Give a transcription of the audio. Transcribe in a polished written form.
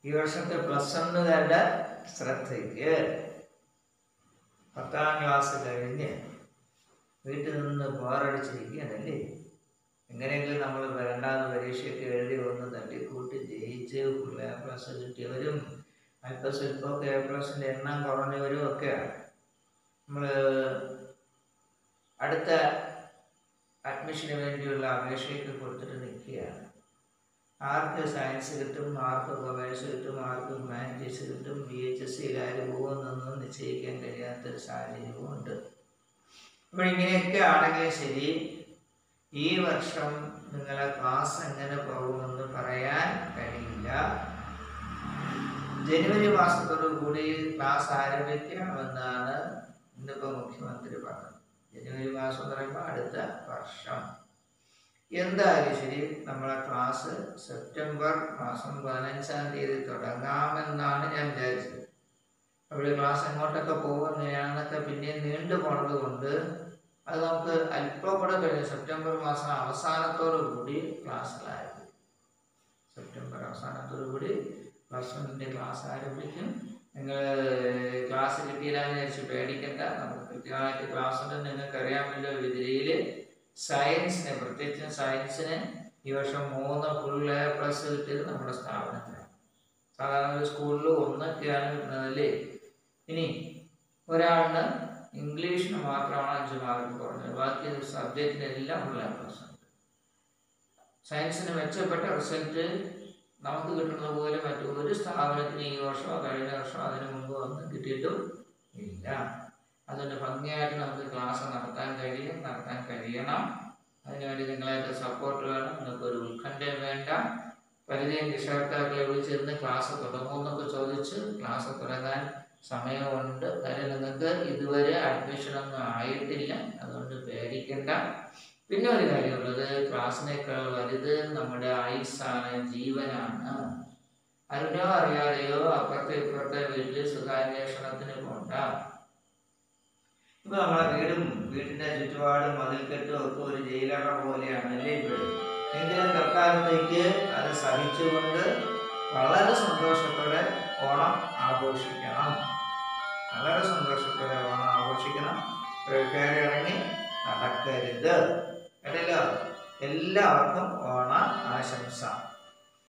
ഈ വർഷത്തെ +1കാരുടെ ശ്രദ്ധയ്ക്ക് 10ാം ക്ലാസ് കഴിഞ്ഞ് വീട്ടിൽ നിന്ന് ബോറടിച്ചിരിക്കുകയാണല്ലേ. എങ്ങനെയെങ്കിലും നമ്മൾ വേണ്ടാതെ പരീക്ഷയൊക്കെ എഴുതി ഒന്ന് തട്ടിക്കൂട്ടി ജയിച്ച് ഫുൾ A+ കിട്ടിയവരും അല്പസ്വല്പമൊക്കെ A+ന്റെ എണ്ണം കുറഞ്ഞവരും ഒക്കെയാണ്. നമ്മൾ അടുത്ത അഡ്മിഷന് വേണ്ടിയുള്ള അപേക്ഷയൊക്കെ കൊടുത്തിട്ട് നിൽക്കുകയാണ്. ആർക്ക് സയൻസ് കിട്ടും, ആർക്ക് കൊമേഴ്സ് കിട്ടും, ആർക്ക് ഹ്യൂമാനിറ്റീസ് കിട്ടും, VHSCയിൽ ആര് പോകുമെന്നൊന്നും നിശ്ചയിക്കാൻ കഴിയാത്തൊരു സാഹചര്യവും ഉണ്ട്. അപ്പോൾ ഇങ്ങനെയൊക്കെ ആണെങ്കിലും ശരി, ഈ വർഷം നിങ്ങളെ ക്ലാസ് എങ്ങനെ പോകുമെന്ന് പറയാൻ കഴിയില്ല. ജനുവരി മാസത്തോടു കൂടി ക്ലാസ് ആരംഭിക്കാമെന്നാണ് ഇന്നിപ്പോൾ മുഖ്യമന്ത്രി പറഞ്ഞത്. ജനുവരി മാസം എന്ന് പറയുമ്പോൾ അടുത്ത വർഷം. എന്തായാലും ശരി, നമ്മളെ ക്ലാസ് സെപ്റ്റംബർ മാസം 15ാം തീയതി തുടങ്ങാമെന്നാണ് ഞാൻ വിചാരിച്ചത്. അവിടെ ക്ലാസ് എങ്ങോട്ടൊക്കെ പോകുന്നതാണെന്നൊക്കെ പിന്നെയും നീണ്ടു പോണത് കൊണ്ട് അത് നമുക്ക് അല്പം കൂടെ കഴിഞ്ഞ് സെപ്റ്റംബർ മാസം അവസാനത്തോടു കൂടി ക്ലാസ്സിലായിരിക്കും. സെപ്റ്റംബർ അവസാനത്തോടു കൂടി +1ന്റെ ക്ലാസ് ആരംഭിക്കും. നിങ്ങൾ ക്ലാസ് കിട്ടിയില്ലാന്ന് വിചാരിച്ച് പേടിക്കണ്ട. നമുക്ക് കൃത്യമായിട്ട് ക്ലാസ് ഉണ്ട്. നിങ്ങൾക്ക് അറിയാമല്ലോ, വിദ്യയിൽ സയൻസിന്, പ്രത്യേകിച്ചും സയൻസിന് ഈ വർഷം 3 ഫുൾ A+ കിട്ടിയത് നമ്മുടെ സ്ഥാപനത്തിലാണ്. സാധാരണ ഒരു സ്കൂളിൽ 1ഒക്കെയാണ് കിട്ടുന്നതല്ലേ. ഇനി ഒരാളിന് ഇംഗ്ലീഷിന് മാത്രമാണ് 5 മാർക്ക് കുറഞ്ഞത്. ബാക്കി സബ്ജക്റ്റിനെല്ലാം ഫുൾ A+ ഉണ്ട്. സയൻസിന് മെച്ചപ്പെട്ട റിസൾട്ട് നമുക്ക് കിട്ടുന്ന പോലെ മറ്റൊരു സ്ഥാപനത്തിന് ഈ വർഷമോ കഴിഞ്ഞ വർഷമോ അതിനു മുമ്പ് ഒന്നും കിട്ടിയിട്ടും ഇല്ല. അതുകൊണ്ട് ഭംഗിയായിട്ട് നമുക്ക് ക്ലാസ് നടത്താൻ കഴിയണം. അതിനുവേണ്ടി നിങ്ങളായിട്ട് സപ്പോർട്ട് വേണം. നിങ്ങൾക്കൊരു ഉത്കണ്ഠയും വേണ്ട. പരിചയം രക്ഷകർത്താക്കളെ വിളിച്ചിരുന്ന് ക്ലാസ് തുടങ്ങുമെന്നൊക്കെ ചോദിച്ച് ക്ലാസ് തുടങ്ങാൻ സമയമുണ്ട്. കാര്യം നിങ്ങൾക്ക് ഇതുവരെ അഡ്മിഷനൊന്നും ആയിട്ടില്ല. അതുകൊണ്ട് പേടിക്കണ്ട. പിന്നെ ഒരു കാര്യമുള്ളത്, ക്ലാസ്സിനേക്കാൾ വലുത് നമ്മുടെ ആയുസ്സാണ്, ജീവനാണ്. അറിഞ്ഞോ അറിയാതെയോ അപ്പുറത്തെ ഇപ്പുറത്തെ വീട്ടിൽ സുഖാന്വേഷണത്തിന് പോണ്ട. ഇപ്പൊ നമ്മളെ വീടിന്റെ ചുറ്റുപാടും മതിൽക്കെട്ടും ഒക്കെ ഒരു ജയിലറ പോലെയാണ് അല്ലേ ഇവിടെ. എങ്കിലും തൽക്കാലത്തേക്ക് അത് സഹിച്ചുകൊണ്ട് വളരെ സന്തോഷത്തോടെ ഓണം ആഘോഷിക്കണം. വളരെ സന്തോഷത്തോടെ ഓണം ആഘോഷിക്കണം. കയറി ഇറങ്ങി നടക്കരുത്. കേട്ടല്ലോ. എല്ലാവർക്കും ഓണ ആശംസ.